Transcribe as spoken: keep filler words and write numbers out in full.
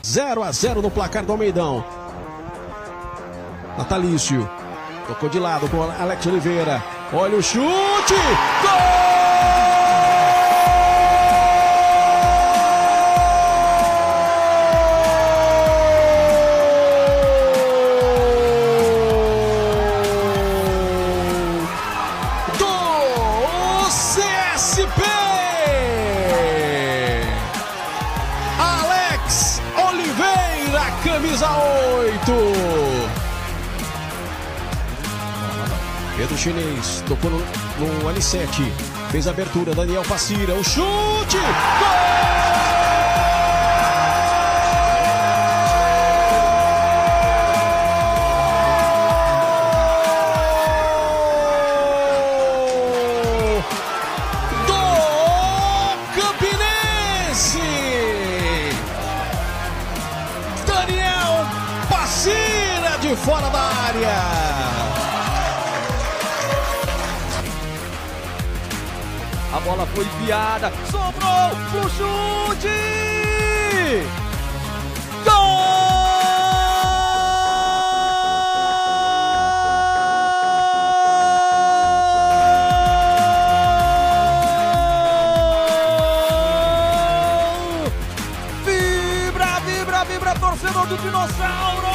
zero a zero no placar do Almeidão. Natalício. Tocou de lado com Alex Oliveira. Olha o chute! Gol! Do C S P! Alex Oliveira, camisa oito. Pedro Chinês tocou no, no L sete, fez a abertura, Daniel Passira, o chute! Gol! Do Campinense! Daniel Passira de fora da área! A bola foi enviada, sobrou pro chute! Gol! Vibra, vibra, vibra, torcedor do Dinossauro!